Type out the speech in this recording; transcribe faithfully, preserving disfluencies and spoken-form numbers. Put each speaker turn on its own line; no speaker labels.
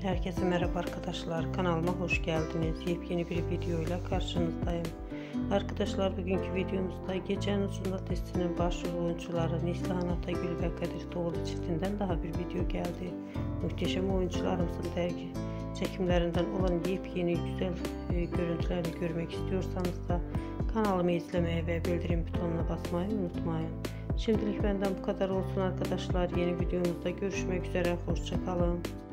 Herkese merhaba arkadaşlar, kanalıma hoş geldiniz. Yepyeni bir video ile karşınızdayım. Arkadaşlar, bugünkü videomuzda Gecenin Uzunda dizisinin başrol oyuncuları Neslihan Atagül ve Kadir Doğulu çiftinden daha bir video geldi. Muhteşem oyuncularımızın dergi çekimlerinden olan yepyeni güzel e, görüntülerini görmek istiyorsanız da kanalımı izlemeye ve bildirim butonuna basmayı unutmayın. Şimdilik benden bu kadar olsun arkadaşlar. Yeni videomuzda görüşmek üzere. Hoşça kalın.